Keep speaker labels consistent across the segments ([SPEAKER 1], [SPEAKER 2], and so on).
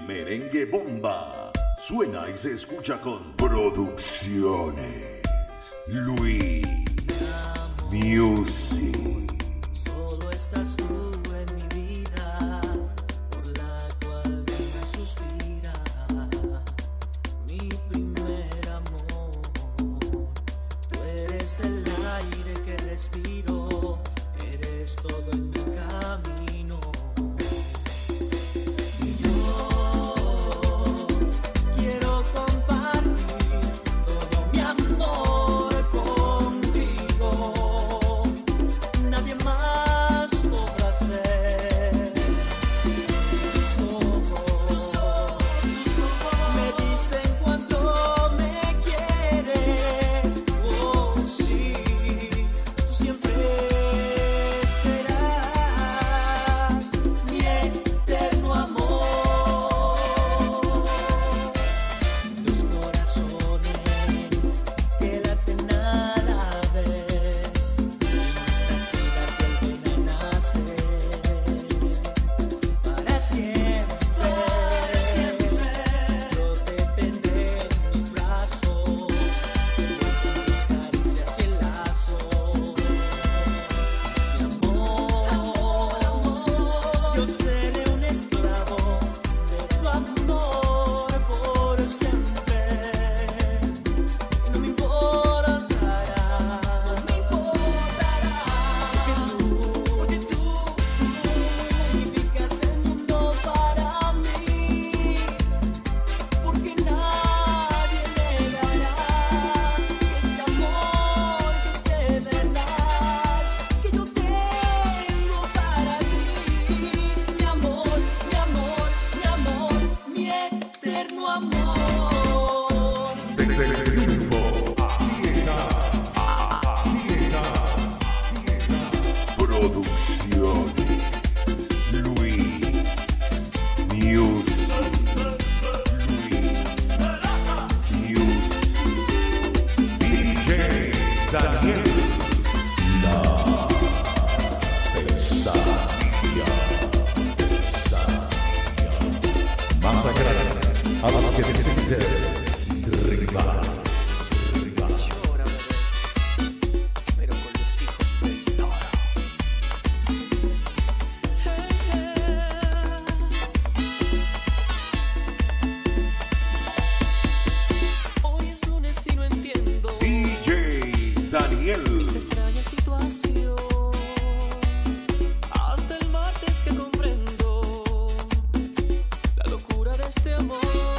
[SPEAKER 1] Merengue bomba. Suena y se escucha con Producciones Luis Music.
[SPEAKER 2] Solo estás tú en mi vida, por la cual me suspira. Mi primer amor, tú eres el aire que respiro, eres todo en mi camino. Y yo quiero compartir todo mi amor contigo. Nadie más podrá ser. Tus ojos me dicen cuánto me quieres. Oh, sí, tú siempre serás mi eterno amor. Dos corazones que laten a la vez, y nuestras vidas vuelven a nacer para siempre. Yo te tendré en mis brazos, con tus caricias y el lazo. Mi amor, yo seré un esclavo de tu amor por siempre. Y no me importará, porque tú significas el mundo para mí, porque nadie negará que este amor, que este verdad, que yo tengo para ti, mi amor, mi amor, mi amor, mi eterno amor.
[SPEAKER 1] Producciones Luis Music. DJ Daniel. La pesadilla. Masacrar a los que dicen ser rival.
[SPEAKER 2] Llora, bebé, pero con los hijos del toro. Hoy es lunes y no entiendo
[SPEAKER 1] DJ Daniel.
[SPEAKER 2] esta extraña situación. Hasta el martes que comprendo la locura de este amor.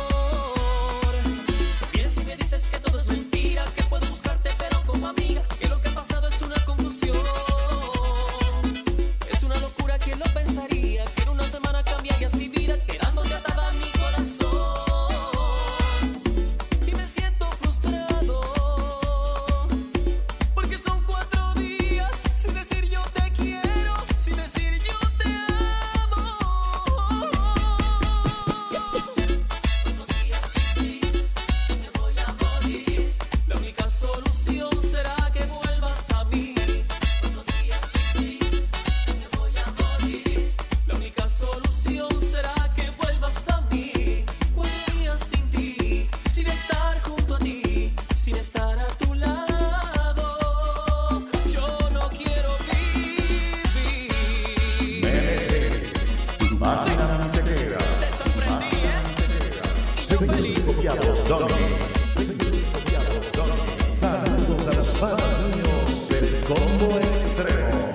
[SPEAKER 2] Vienes y me dices que todo es mentira, que puedo buscarte pero como amiga, que lo que ha pasado es una confusión. Es una locura, ¿quién lo pensaría? Que en una semana cambiarías mi vida, quedándote atada a mi corazón. Y me siento frustrado, porque son 4 días sin decir yo te quiero, sin decir yo te amo. 4 días sin ti, si me voy a morir. La única solución será que vuelvas a mí. 4 días sin ti, si me voy a morir. La única solución será que vuelvas a mí. 4 días sin ti, sin estar junto a ti, sin estar a tu lado. Yo no quiero vivir.
[SPEAKER 1] Tu máquina mantequera.
[SPEAKER 2] Te sorprendí, y yo feliz.
[SPEAKER 1] Saludos a los panas míos del combo extremo.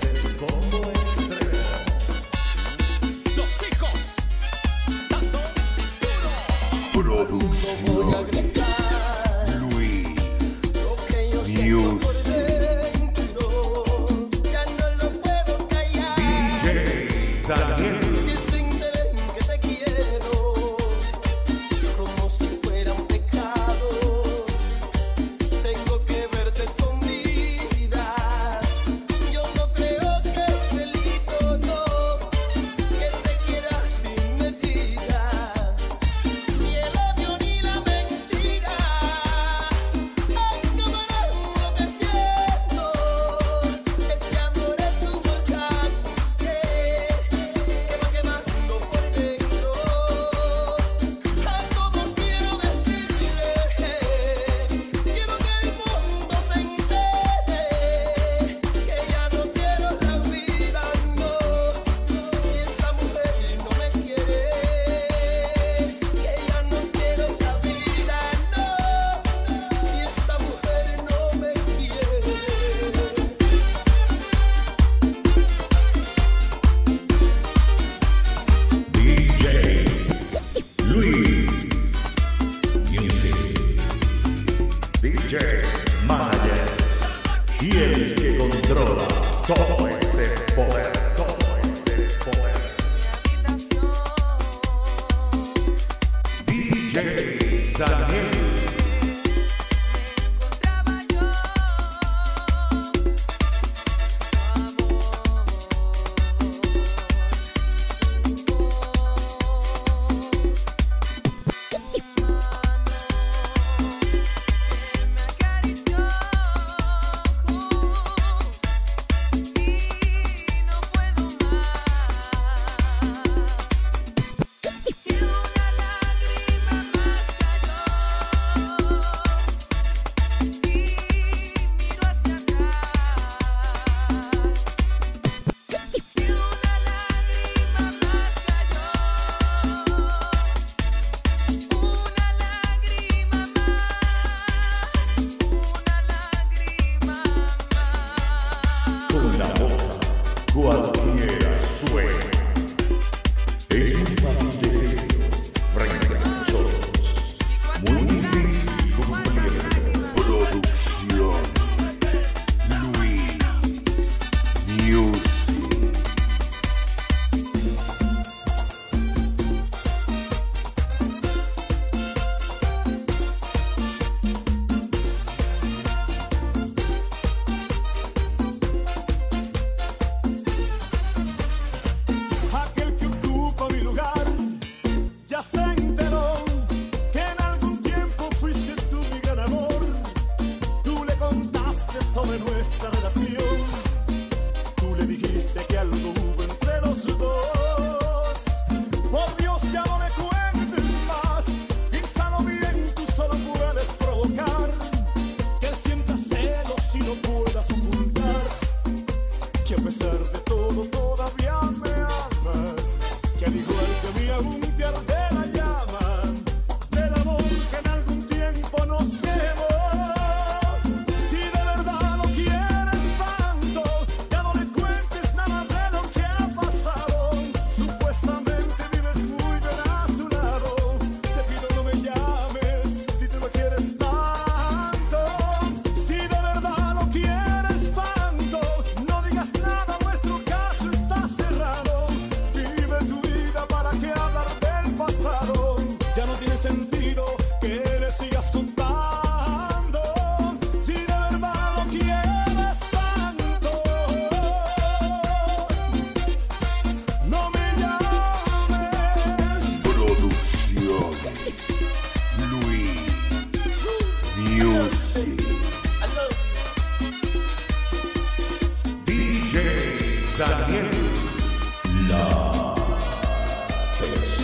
[SPEAKER 2] Los hijos dando duro.
[SPEAKER 1] Producciones Luis
[SPEAKER 2] Lo que yo siento por
[SPEAKER 1] Music.
[SPEAKER 2] dentro, ya no lo puedo callar.
[SPEAKER 1] DJ Daniel.
[SPEAKER 2] Dicen que te quiero como si fuera un pecado.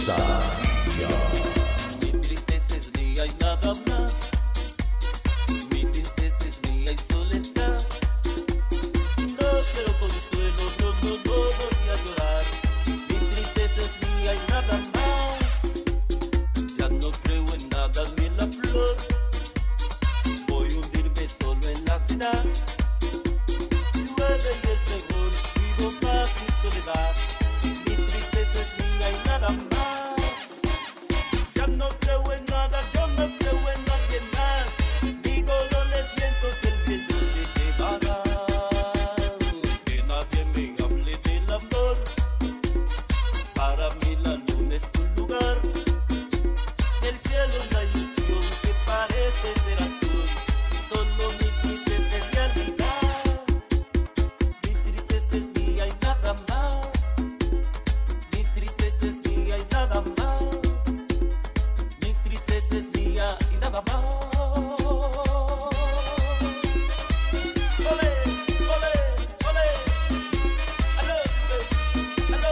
[SPEAKER 1] Saladillo.
[SPEAKER 2] Mi tristeza es mía y nada más. Mi tristeza es mía y solo está. No quiero consuelo, no voy a llorar. Mi tristeza es mía y nada más. Ya no creo en nada ni en la flor. Voy a hundirme solo en la ciudad. Llueve y es mejor, vivo más mi soledad. Mi tristeza es mía y nada más. Ya no creo en nada, yo no creo en nadie más. Mi dolor es viento que el viento se llevará. Que nadie me hable del amor. Para mí la luna es un lugar. El cielo es la ilusión que parece ser azul. Solo mi tristeza es realidad. Mi tristeza es mía y nada más. Mi tristeza es mía y nada más. Mi tristeza es mía y nada más. Ole, ole, ole. Aló, aló.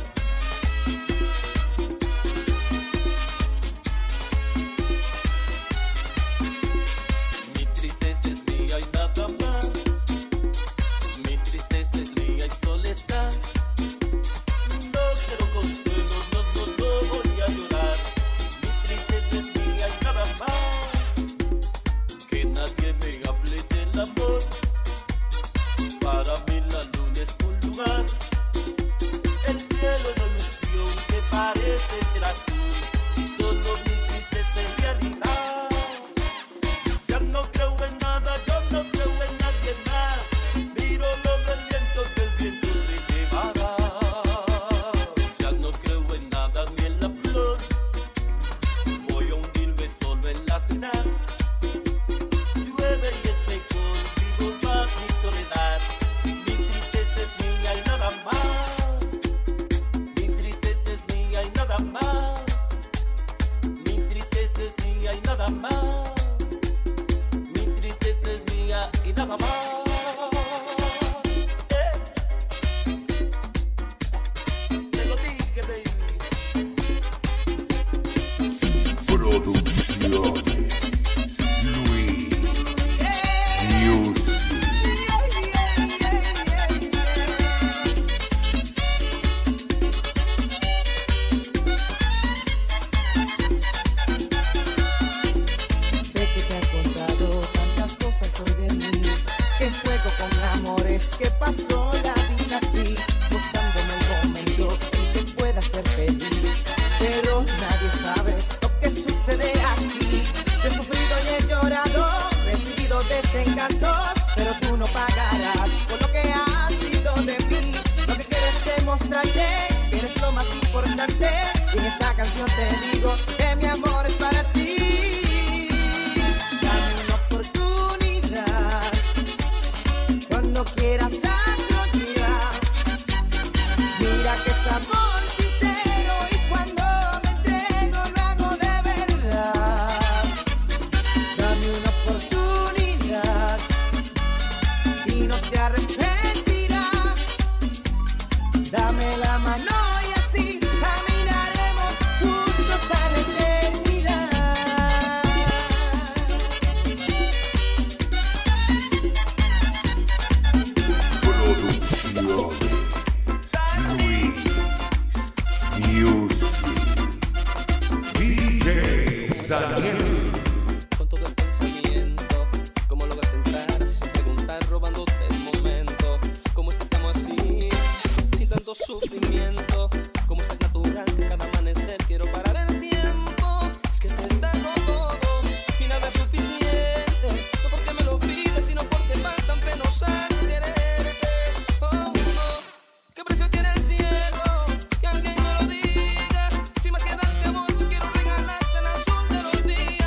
[SPEAKER 2] Mi tristeza es mía y nada más. Mi tristeza es mía y solo está. No quiero consuelo, no voy a llorar. Mi tristeza es mía y nada más. Que nadie me hable del amor. Para mí la luna es un lugar. El cielo es la ilusión que parece ser azul. Solo mi tristeza es realidad. Ya no creo en nada, yo no creo en nadie más. Miro lo del viento que el viento se llevará. Ya no creo en nada ni en la flor. Voy a hundirme solo en la ciudad. Llueve y es mejor, vivo más mi soledad. Mi tristeza es mía y nada más. Mi tristeza es mía y nada más. Mi tristeza es mía y nada más. Mi tristeza es mía y nada más. Te lo dije, baby.
[SPEAKER 1] Producciones Luis Music.
[SPEAKER 3] Sé que te has contado tantas cosas hoy de mí, que juego con amores, que pasó la vida así, gozándome el momento en que pueda ser feliz. Pero nadie sabe lo que sucede aquí. Yo he sufrido y he llorado, recibido desencantos, pero tú no pagarás por lo que has sido de mí. Lo que quieres demostrarte, que eres lo más importante. Y en esta canción te digo que mi amor es para ti. Dame una oportunidad, cuando quieras hazlo ya. Mira que es amor sincero y cuando me entrego lo hago de verdad. Dame una oportunidad y no te arrepentirás. Dame la mano y así caminaremos juntos a la eternidad.
[SPEAKER 1] Producciones Luis Music. DJ Daniel.
[SPEAKER 4] Con todo el pensamiento, cómo lograste entrar así sin preguntar, robándote el momento. ¿Cómo es que estamos así, sin tanto sufrimiento? ¿Cómo es que es natural que cada amanecer quiero parar el tiempo? Es que te tengo todo y nada es suficiente. No porque me lo pides, sino porque faltan penosas quererte. Oh, no. ¿Qué precio tiene el cielo? Que alguien me lo diga. Si más que darte amor, no quiero regalarte el azul de los días.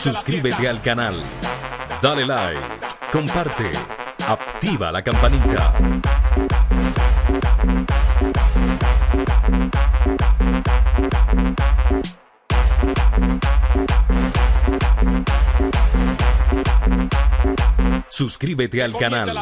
[SPEAKER 1] Suscríbete al canal, dale like, comparte, activa la campanita. Suscríbete al canal.